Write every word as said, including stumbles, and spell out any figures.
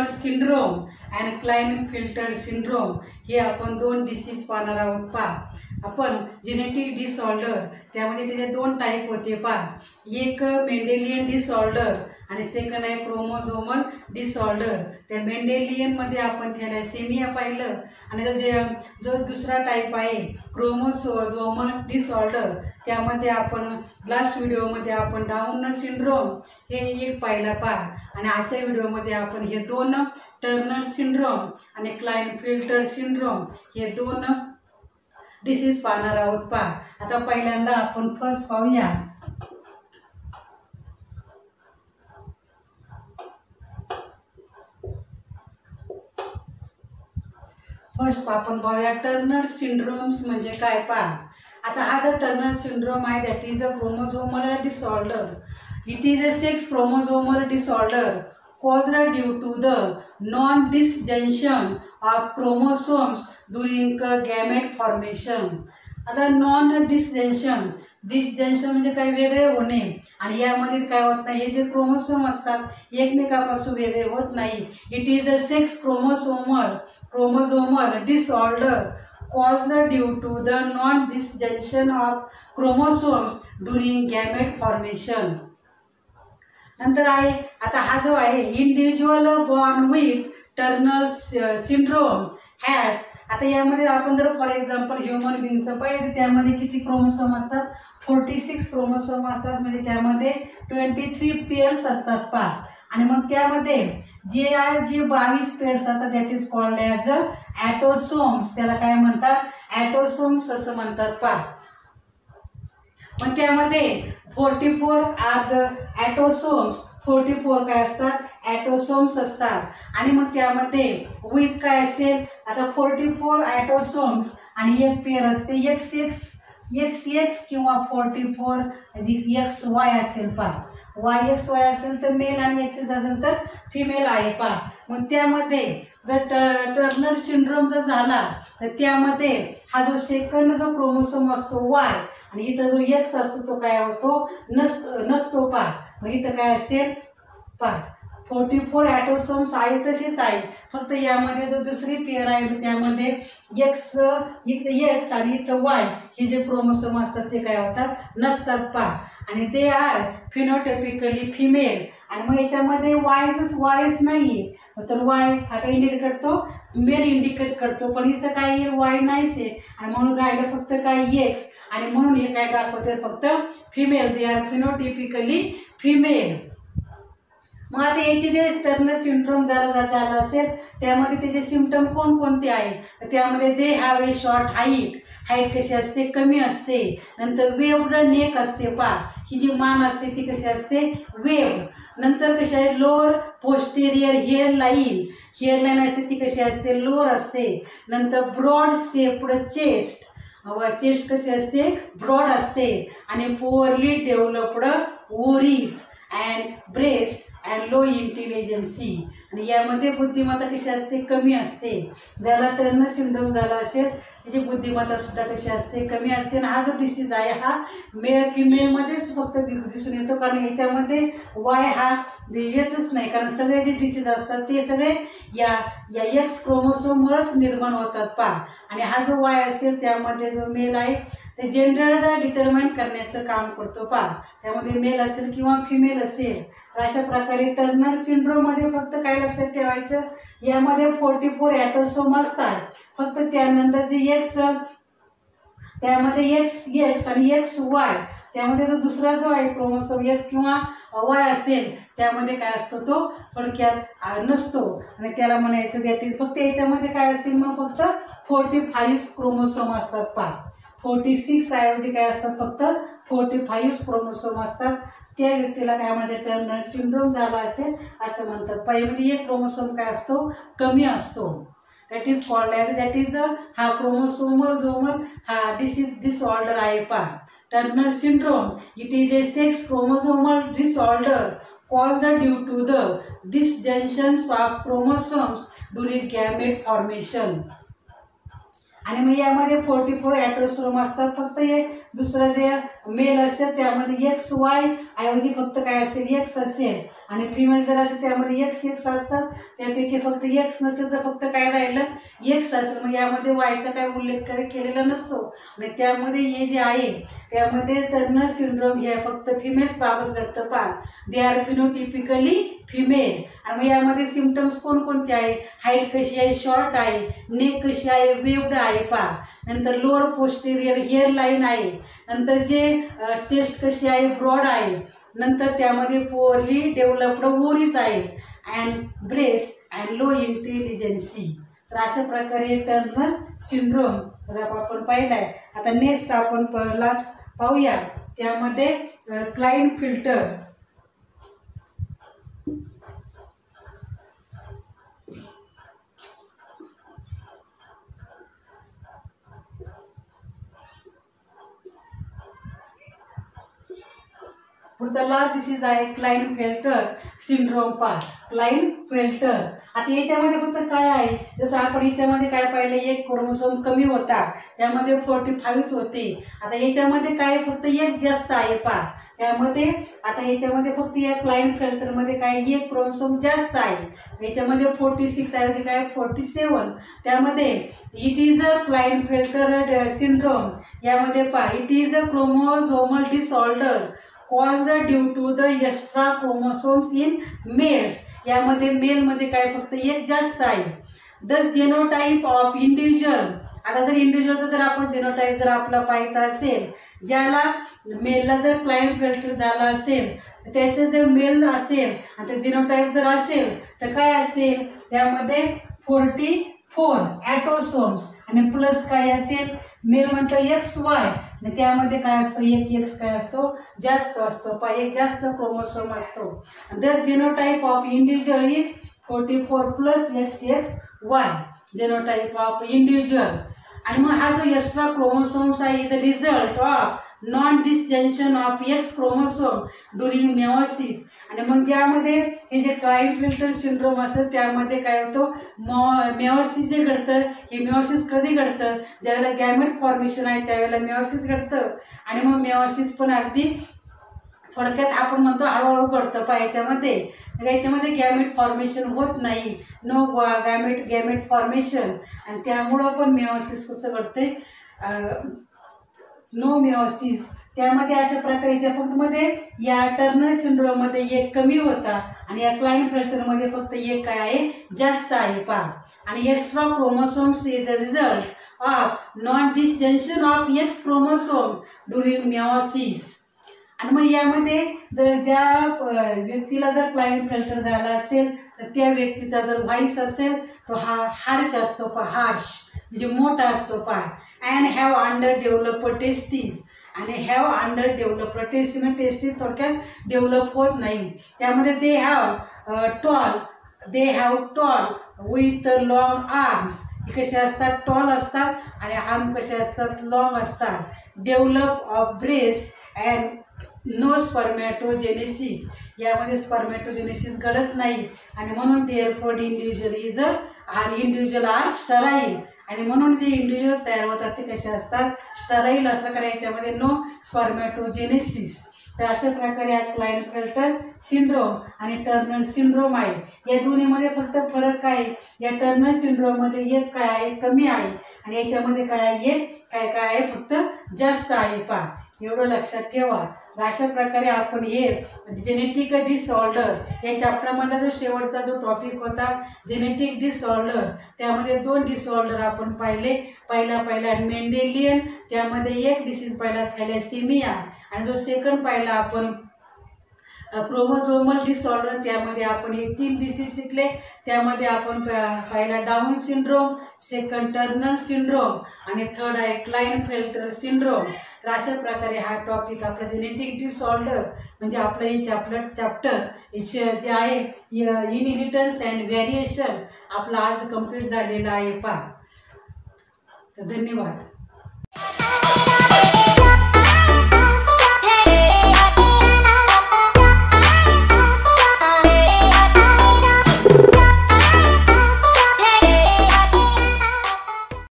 Syndrome and क्लाइनफिल्टर syndrome हे आपण दोन डिसीज पाहणार आहोत. पहा आपण जेनेटिक डिसऑर्डर त्यामध्ये त्याचे दोन टाईप होते. पहा एक मेंडेलियन डिसऑर्डर आणि सेकंड आहे क्रोमोझोमल डिसऑर्डर. त्या मेंडेलियनमध्ये आपण थॅलेसेमिया पाहिलं आणि जो जे जो दुसरा टाईप आहे क्रोमोझोमल डिसऑर्डर त्यामध्ये आपण लास्ट व्हिडिओमध्ये आपण डाऊन सिंड्रोम हे एक पाहिला. पहा आणि आजच्या व्हिडिओमध्ये आपण हे दोन टर्नर सिंड्रोम आणि क्लाइनफिल्टर सिंड्रोम हे दोन डिसीज पाहणार आहोत. पहा आता पहिल्यांदा आपण फर्स्ट पाहूया. फर्स्ट आपण पाहूया टर्नर सिंड्रोम्स म्हणजे काय. पहा आता हा जो टर्नर सिंड्रोम आहे that is a chromosomal disorder. It is a sex chromosomal disorder caused due to the non-disjunction of chromosomes during gamete formation. आता नॉन डिसजंक्शन डिसजंक्शन म्हणजे काय वेगळे होणे आणि यामध्ये काय होत नाही. हे जे क्रोमोसोम असतात एकमेकापासून वेगळे होत नाही. It is a sex chromosomal chromosomal disorder caused due to the non-disjunction of chromosomes during gamete formation. नंतर आहे आता हा जो आहे individual born with Turner syndrome has. आता यामध्ये आपण जर फॉर एक्झाम्पल ह्युमन बिंगचं पाहिजे तर त्यामध्ये किती क्रोमोसोम असतात. फोर्टी सिक्स क्रोमोसोम असतात म्हणजे त्यामध्ये ट्वेंटी थ्री पेअर्स असतात. पहा आणि मग त्यामध्ये जे आहे जे बावीस पेअर्स असतात that is called as a autosomes. त्याला काय म्हणतात ॲटोसोम्स असं म्हणतात. पहा मग त्यामध्ये forty four are the autosomes forty four काय असतात ॲटोसोम्स असतात. आणि मग त्यामध्ये विथ काय असेल आता फोर्टी फोर ॲटोसोम्स आणि एक पेअर असते एक्स एक्स एक्स एक्स किंवा फोर्टी फोर एक्स वाय असेल. पहा वाय एक्स वाय असेल तर मेल आणि एक्स एक्स असेल तर फिमेल आहे. पहा मग त्यामध्ये जर ट टर्नर सिंड्रोम जर झाला तर त्यामध्ये हा जो सेकंड जो क्रोमोसोम असतो वाय आणि इथं जो एक्स असतो तो काय होतो नसतो नसतो. पहा मग इथं काय असेल पहा फोर्टी फोर ॲटोसोम्स आहे तसेच आहे फक्त यामध्ये जो दुसरी पेअर आहे त्यामध्ये एक्स इथं एक्स आणि इथं वाय हे जे क्रोमोसोम असतात ते काय होतात नसतात. पहा आणि ते आर फिनोटायपिकली फिमेल आणि मग याच्यामध्ये वायच वायच नाही आहे तर वाय हा काय इंडिकेट करतो मेल इंडिकेट करतो पण इथं काही वाय नाहीच आहे आणि म्हणून राहिलं फक्त काय एक्स आणि म्हणून हे काय दाखवते फक्त female. They are phenotypically female. मग आता याचे जे टर्नर सिंड्रोम जरा झाला असेल त्यामध्ये त्याचे सिम्पटम कोणकोणते आहे तर त्यामध्ये they have a short height. Height कशी असते कमी असते. नंतर वेव्ड नेक असते. पहा ही जी मान असते ती कशी असते वेव्ड. नंतर कशी आहे lower posterior hair line hair line असते ती कशी असते लोअर असते. नंतर ब्रॉड शेप्ड चेस्ट चेस्ट कशी असते ब्रॉड असते आणि poorly developed ovaries and breast and low intelligence आणि यामध्ये बुद्धिमत्ता कशी असते कमी असते. ज्याला टर्नर सिंड्रोम झाला असेल त्याची बुद्धिमत्ता सुद्धा कशी असते कमी असते. आणि हा जो डिसीज आहे हा मेल फिमेलमध्येच फक्त दिसून येतो कारण याच्यामध्ये वाय हा येतच नाही कारण सगळे जे डिसीज असतात ते सगळे या या एक्स क्रोमोसोममुळेच निर्माण होतात. पहा आणि हा जो वाय असेल त्यामध्ये जो मेल आहे ते जेंडर डिटरमाइन करण्याचं काम करतो. पहा त्यामध्ये मेल असेल किंवा फिमेल असेल. तर अशा प्रकारे टर्नर सिंड्रोममध्ये फक्त काय लक्षात ठेवायचं यामध्ये फोर्टी फोर ॲटोसोम असतात फक्त त्यानंतर जे एक्स त्यामध्ये एक्स एक्स आणि एक्स वाय त्यामध्ये जो दुसरा जो आहे क्रोमोसोम एक्स किंवा वाय असेल त्यामध्ये काय असतो तो थोडक्यात नसतो आणि त्याला म्हणायचं दॅट इज फक्त याच्यामध्ये काय असतील मग फक्त फोर्टी फाईव्ह क्रोमोसोम असतात. पहा फोर्टी सिक्स ऐवजी काय असतात फक्त फोर्टी फाईव्ह क्रोमोसोम असतात. त्या व्यक्तीला काय म्हणजे टर्नर सिंड्रोम झाला असेल असं म्हणतात. पहिली एक क्रोमोसोम काय असतो कमी असतो that is called as that is हा क्रोमोसोमल झोमल हा डिसीज डिसऑर्डर आहे. पहा Turner syndrome it is a sex chromosomal disorder caused due to the disjunctions of chromosomes during gamete formation. आणि मग यामध्ये फोर्टी फोर ॲट्रोसोम असतात. फक्त हे दुसरं जे मेल असेल त्यामध्ये एक्स वाय ऐवजी फक्त काय असेल एक्स असेल, आणि फिमेल जर असेल त्यामध्ये एक्स एक्स असतात, त्यापैकी फक्त एक्स नसेल तर फक्त काय राहिलं एक्स असेल. मग यामध्ये वायचा काय उल्लेख काय केलेला नसतो. आणि त्यामध्ये हे जे आहे त्यामध्ये टर्नर सिंड्रोम हे फक्त फिमेल्स बाबत घडतं. पहा, दे आर फिनोटिपिकली फिमेल. आणि मग यामध्ये सिम्पटम्स कोणकोणते आहे? हाईट कशी आहे? शॉर्ट आहे. नेक कशी आहे? वेव्ड आहे. पहा, नंतर लोअर पोस्टेरियर हेअर लाईन आहे. नंतर जे चेस्ट कशी आहे? ब्रॉड आहे. नंतर त्यामध्ये पोअरली डेव्हलप्ड ओरीज आहे. And breast and low intelligence. तर अशा प्रकारे टर्नर सिंड्रोम तर आपण पाहिलाय. आता नेक्स्ट आपण लास्ट पाहूया, त्यामध्ये क्लाइनफिल्टर. पुढचा लास्ट डिसीज आहे क्लाइनफेल्टर सिंड्रोम. पा क्लाइनफेल्टर. आता याच्यामध्ये फक्त काय आहे, जसं आपण याच्यामध्ये काय पाहिलं, एक क्रोमोसोम कमी होता, त्यामध्ये फोर्टी फाईव्ह होते. आता याच्यामध्ये काय फक्त एक जास्त आहे. पा त्यामध्ये आता याच्यामध्ये फक्त या क्लाइनफेल्टरमध्ये काय एक क्रोमोसोम जास्त आहे. याच्यामध्ये फोर्टी सिक्स ऐवजी काय फोर्टी सेवन. त्यामध्ये it is a Klinefelter syndrome. यामध्ये पा it is a chromosomal disorder caused due to the extra chromosomes in males. यामध्ये मेलमध्ये काय फक्त एक जास्त आहे. The genotype of individual. आता जर इंडिव्हिज्युअलचा जर आपण जेनोटाइप जर आपला पाहायचा असेल, ज्याला मेलला जर क्लाइनफेल्टर झाला असेल त्याचं जर मेल असेल आणि ते जेनोटाइप जर असेल तर काय असेल, त्यामध्ये फोर्टी फोर ॲटोसोम्स आणि प्लस काय असेल, मेल म्हटलं एक्स वाय आणि त्यामध्ये काय असतो एक एक्स काय असतो जास्त असतो. पा एक जास्त क्रोमोसोम असतो. The genotype of individual is forty four plus X X Y genotype of individual. आणि मग हा जो एक्स्ट्रा क्रोमोसोम्स आहे is the result of non disjunction of X chromosome during meiosis. आणि मग ज्यामध्ये हे जे क्लाइनफिल्टर सिंड्रोम असेल त्यामध्ये काय होतं, मॉ मेओसिस जे घडतं, हे मेओसिस कधी घडतं, ज्यावेळेला गॅमेट फॉर्मेशन आहे त्यावेळेला मेओसिस घडतं. आणि मग मेओसिस पण अगदी थोडक्यात आपण म्हणतो हळूहळू घडतं. पा याच्यामध्ये याच्यामध्ये गॅमेट फॉर्मेशन होत नाही, नो गॅमेट गॅमेट फॉर्मेशन. आणि त्यामुळं पण मेओसिस कसं घडते, नो मेओसिस. त्यामध्ये अशा प्रकारे त्या फक्तमध्ये या टर्नर सिंड्रोममध्ये एक कमी होता आणि या क्लाइनफेल्टरमध्ये फक्त एक काय आहे जास्त आहे. पा आणि extra chromosomes is the result of non disjunction of X chromosome during meiosis. आणि मग यामध्ये जर ज्या व्यक्तीला जर क्लाइनफेल्टर झाला असेल तर त्या व्यक्तीचा जर व्हॉइस असेल तो हा हार्श असतो. पा हार्श म्हणजे मोठा असतो. पा and have under developed testes. आणि हॅव अंडर डेव्हलप्ड टेस्टी म्हणजे टेस्टीज थोडक्यात डेव्हलप होत नाही. त्यामध्ये they have tall they have tall with long arms. हे कसे असतात, टॉल असतात आणि आर्म कसे असतात, लॉंग असतात. Develop of breast and no spermatogenesis. यामध्ये स्पर्मॅटोजेनेसिस घडत नाही आणि म्हणून therefore individual is a are individual are sterile. आणि म्हणून जे इंडिव्हिज्युअल तयार होतात ते कसे असतात, स्टराईल असं कारण याच्यामध्ये नो स्पर्मॅटोजेनेसिस. तर अशा प्रकारे हा क्लाइनफेल्टर सिंड्रोम आणि टर्नर सिंड्रोम आहे. या दोन्हीमध्ये फक्त फरक काय, या टर्नर सिंड्रोममध्ये एक काय आहे कमी आहे आणि याच्यामध्ये काय आहे एक काय काय आहे फक्त जास्त आहे. पा एवढं लक्षात ठेवा. अशा प्रकारे आपण हे जेनेटिक डिसऑर्डर या चॅप्टरमधला जो शेवटचा जो टॉपिक होता जेनेटिक डिसऑर्डर, त्यामध्ये दोन डिसऑर्डर आपण पाहिले. पहिला पहिला मेंडेलियन, त्यामध्ये एक डिसीज पाहिला थॅलेसेमिया. आणि जो सेकंड पाहिला आपण क्रोमोझोमल डिसऑर्डर, त्यामध्ये आपण हे तीन डिसीज शिकले. त्यामध्ये आपण पाहिला Down syndrome, second Turner syndrome आणि थर्ड आहे क्लाइनफेल्टर सिंड्रोम. तर अशा प्रकारे हा टॉपिक आपला जेनेटिक डिसऑर्डर म्हणजे आपलं हे चॅप्टर चॅप्टर जे आहे इनहेरिटन्स अँड व्हेरिएशन आपला आज कंप्लीट झालेला आहे. पा तर धन्यवाद.